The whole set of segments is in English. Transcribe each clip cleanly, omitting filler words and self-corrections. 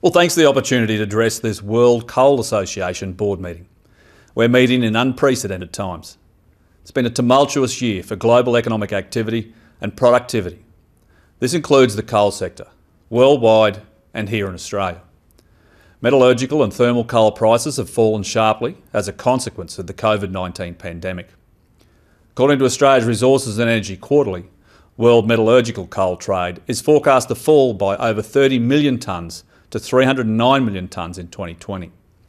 Well, thanks for the opportunity to address this World Coal Association board meeting. We're meeting in unprecedented times. It's been a tumultuous year for global economic activity and productivity. This includes the coal sector, worldwide and here in Australia. Metallurgical and thermal coal prices have fallen sharply as a consequence of the COVID-19 pandemic. According to Australia's Resources and Energy Quarterly, world metallurgical coal trade is forecast to fall by over 30 million tonnes to 309 million tonnes in 2020.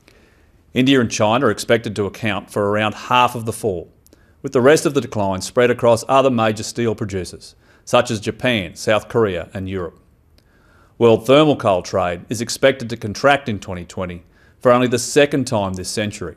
India and China are expected to account for around half of the fall, with the rest of the decline spread across other major steel producers, such as Japan, South Korea and Europe. World thermal coal trade is expected to contract in 2020 for only the second time this century.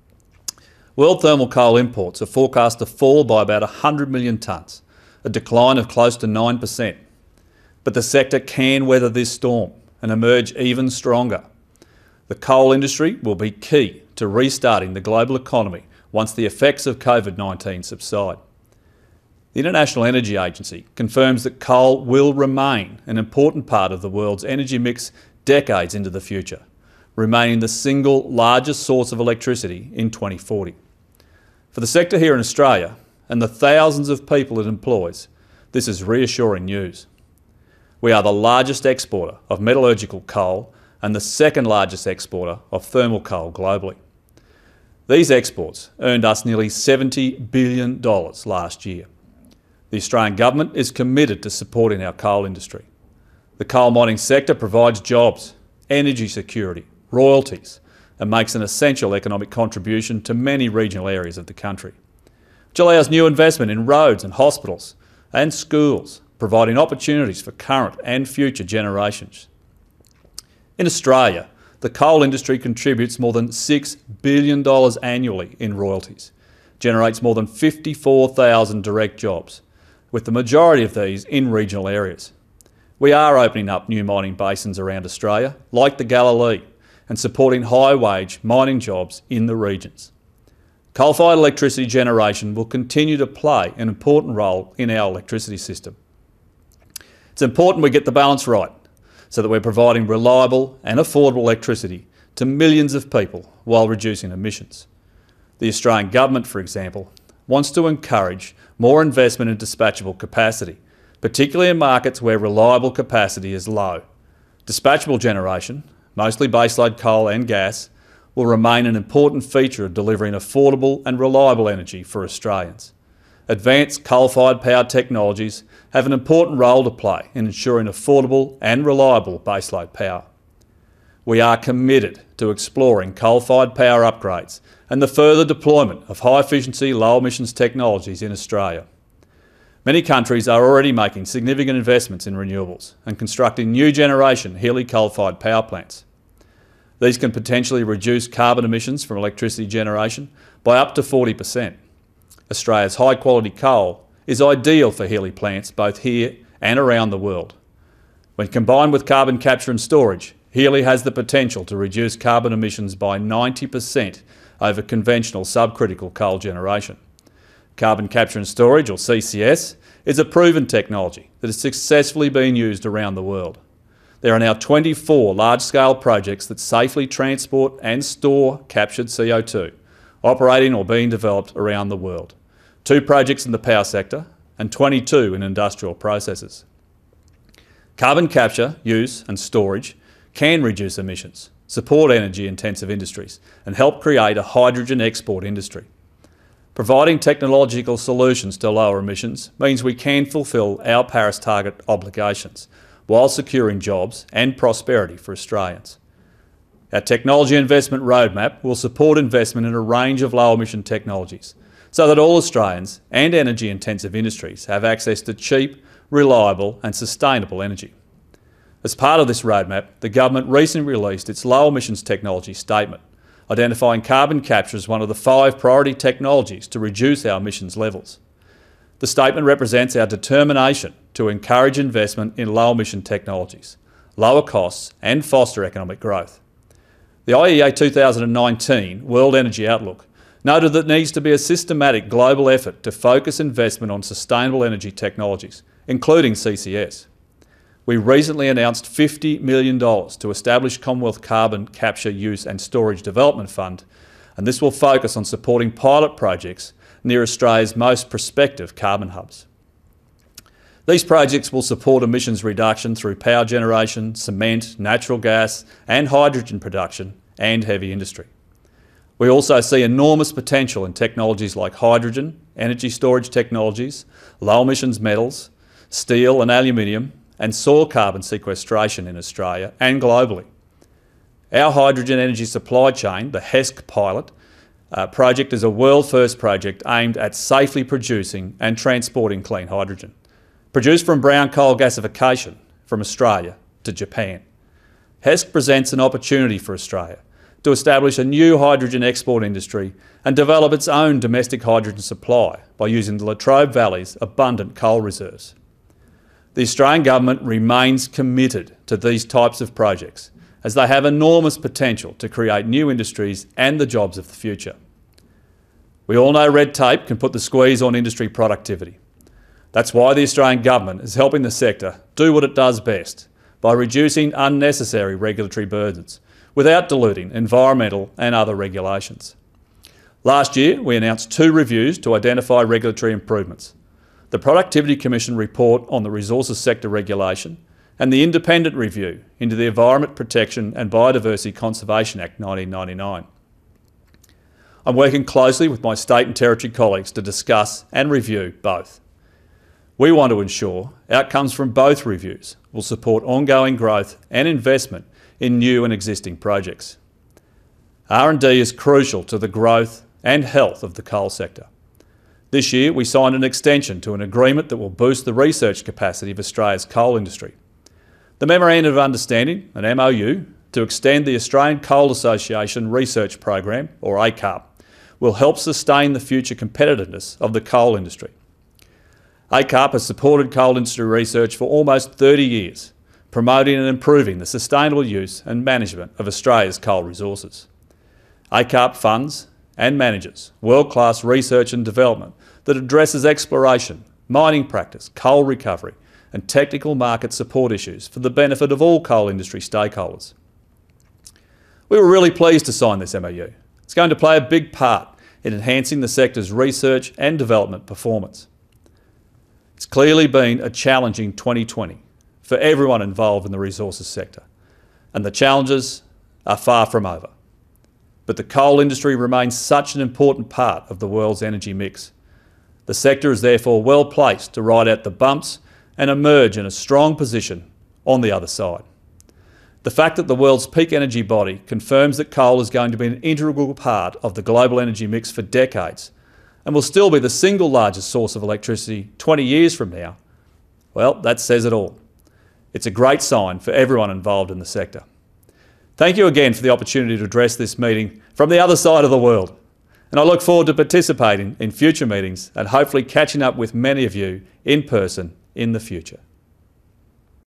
World thermal coal imports are forecast to fall by about 100 million tonnes, a decline of close to 9%. But the sector can weather this storm and emerge even stronger. The coal industry will be key to restarting the global economy once the effects of COVID-19 subside. The International Energy Agency confirms that coal will remain an important part of the world's energy mix decades into the future, remaining the single largest source of electricity in 2040. For the sector here in Australia and the thousands of people it employs, this is reassuring news. We are the largest exporter of metallurgical coal and the second largest exporter of thermal coal globally. These exports earned us nearly $70 billion last year. The Australian Government is committed to supporting our coal industry. The coal mining sector provides jobs, energy security, royalties, and makes an essential economic contribution to many regional areas of the country, which allows new investment in roads and hospitals and schools, providing opportunities for current and future generations. In Australia, the coal industry contributes more than $6 billion annually in royalties, generates more than 54,000 direct jobs, with the majority of these in regional areas. We are opening up new mining basins around Australia, like the Galilee, and supporting high-wage mining jobs in the regions. Coal-fired electricity generation will continue to play an important role in our electricity system. It's important we get the balance right so that we're providing reliable and affordable electricity to millions of people while reducing emissions. The Australian Government, for example, wants to encourage more investment in dispatchable capacity, particularly in markets where reliable capacity is low. Dispatchable generation, mostly baseload coal and gas, will remain an important feature of delivering affordable and reliable energy for Australians. Advanced coal-fired power technologies have an important role to play in ensuring affordable and reliable baseload power. We are committed to exploring coal-fired power upgrades and the further deployment of high-efficiency, low-emissions technologies in Australia. Many countries are already making significant investments in renewables and constructing new generation Healy coal-fired power plants. These can potentially reduce carbon emissions from electricity generation by up to 40%. Australia's high-quality coal is ideal for Healy plants both here and around the world. When combined with carbon capture and storage, Healy has the potential to reduce carbon emissions by 90% over conventional subcritical coal generation. Carbon capture and storage, or CCS, is a proven technology that is successfully being used around the world. There are now 24 large-scale projects that safely transport and store captured CO2, operating or being developed around the world. 2 projects in the power sector and 22 in industrial processes. Carbon capture, use and storage can reduce emissions, support energy-intensive industries and help create a hydrogen export industry. Providing technological solutions to lower emissions means we can fulfil our Paris target obligations while securing jobs and prosperity for Australians. Our technology investment roadmap will support investment in a range of low-emission technologies so that all Australians and energy-intensive industries have access to cheap, reliable and sustainable energy. As part of this roadmap, the Government recently released its Low Emissions Technology Statement, identifying carbon capture as one of the 5 priority technologies to reduce our emissions levels. The statement represents our determination to encourage investment in low-emission technologies, lower costs and foster economic growth. The IEA 2019 World Energy Outlook noted that there needs to be a systematic global effort to focus investment on sustainable energy technologies, including CCS. we recently announced $50 million to establish Commonwealth Carbon Capture, Use and Storage Development Fund, and this will focus on supporting pilot projects near Australia's most prospective carbon hubs. These projects will support emissions reduction through power generation, cement, natural gas and hydrogen production and heavy industry. We also see enormous potential in technologies like hydrogen, energy storage technologies, low emissions metals, steel and aluminium, and soil carbon sequestration in Australia and globally. Our hydrogen energy supply chain, the HESC pilot project, is a world-first project aimed at safely producing and transporting clean hydrogen, produced from brown coal gasification from Australia to Japan. HESC presents an opportunity for Australia to establish a new hydrogen export industry and develop its own domestic hydrogen supply by using the Latrobe Valley's abundant coal reserves. The Australian Government remains committed to these types of projects as they have enormous potential to create new industries and the jobs of the future. We all know red tape can put the squeeze on industry productivity. That's why the Australian Government is helping the sector do what it does best by reducing unnecessary regulatory burdens without diluting environmental and other regulations. Last year, we announced 2 reviews to identify regulatory improvements: the Productivity Commission report on the resources sector regulation and the independent review into the Environment Protection and Biodiversity Conservation Act 1999. I'm working closely with my state and territory colleagues to discuss and review both. We want to ensure outcomes from both reviews will support ongoing growth and investment in new and existing projects. R&D is crucial to the growth and health of the coal sector. This year, we signed an extension to an agreement that will boost the research capacity of Australia's coal industry. The Memorandum of Understanding, an MOU, to extend the Australian Coal Association Research Program, or ACARP, will help sustain the future competitiveness of the coal industry. ACARP has supported coal industry research for almost 30 years, promoting and improving the sustainable use and management of Australia's coal resources. ACARP funds and manages world-class research and development that addresses exploration, mining practice, coal recovery and technical market support issues for the benefit of all coal industry stakeholders. We were really pleased to sign this MOU. It's going to play a big part in enhancing the sector's research and development performance. It's clearly been a challenging 2020 for everyone involved in the resources sector, and the challenges are far from over. But the coal industry remains such an important part of the world's energy mix. The sector is therefore well placed to ride out the bumps and emerge in a strong position on the other side. The fact that the world's peak energy body confirms that coal is going to be an integral part of the global energy mix for decades and will still be the single largest source of electricity 20 years from now, well, that says it all. It's a great sign for everyone involved in the sector. Thank you again for the opportunity to address this meeting from the other side of the world, and I look forward to participating in future meetings and hopefully catching up with many of you in person in the future.